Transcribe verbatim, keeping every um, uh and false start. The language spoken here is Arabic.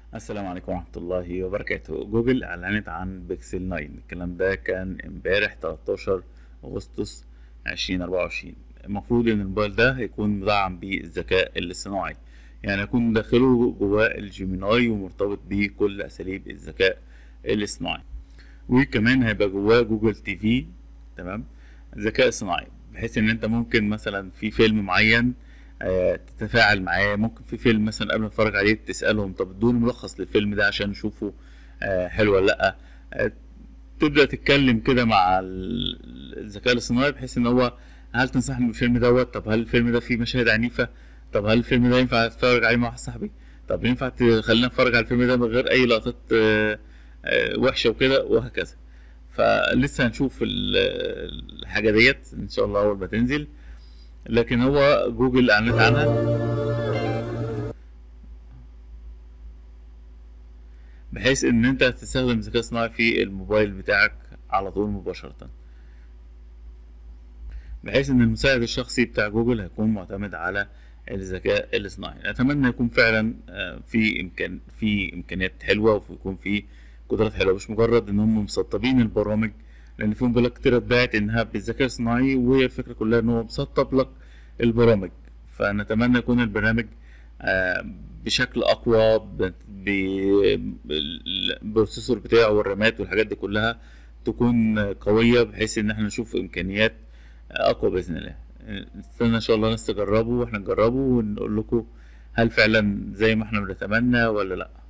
السلام عليكم ورحمة الله وبركاته. جوجل أعلنت عن بيكسل تسعة. الكلام ده كان امبارح تلتاشر أغسطس ألفين وأربعة وعشرين. المفروض إن الموبايل ده هيكون مدعم بالذكاء الاصطناعي، يعني هيكون داخله جواه الجيميناي ومرتبط بيه كل أساليب الذكاء الاصطناعي، وكمان هيبقى جواه جوجل تي في. تمام، ذكاء صناعي بحيث ان انت ممكن مثلا في فيلم معين آه، تتفاعل معاه. ممكن في فيلم مثلا قبل ما تتفرج عليه تسألهم طب ادوني ملخص للفيلم ده عشان نشوفه آه، حلو ولا لأ. آه، تبدأ تتكلم كده مع ال- الذكاء الاصطناعي بحيث ان هو هل تنصحني بالفيلم دوت؟ طب هل الفيلم ده فيه مشاهد عنيفة؟ طب هل الفيلم ده ينفع اتفرج عليه مع واحد صاحبي؟ طب ينفع تخلينا نتفرج على الفيلم ده من غير اي لقطات آه، آه، وحشة وكده وهكذا. فلسه هنشوف ال- الحاجة ديت ان شاء الله اول ما تنزل، لكن هو جوجل اعلنت عنها بحيث ان انت تستخدم الذكاء الصناعي في الموبايل بتاعك على طول مباشرة، بحيث ان المساعد الشخصي بتاع جوجل هيكون معتمد على الذكاء الاصطناعي. اتمنى يكون فعلا آه، في امكان في امكانيات حلوه ويكون في قدرات حلوه، مش مجرد ان هم مسطبين البرامج، لان في موبايلات كتير اتباعت انها بالذكاء الصناعي وهي الفكره كلها ان هو مسطب لك البرامج. فنتمنى يكون البرنامج آه، بشكل اقوى، ب- ب- بالبروسيسور بتاعه والرامات والحاجات دي كلها تكون قويه، بحيث ان احنا نشوف امكانيات اقوى باذن الله. نستنى ان شاء الله ناس تجربه واحنا نجربه ونقول لكم هل فعلا زي ما احنا بنتمنى ولا لا.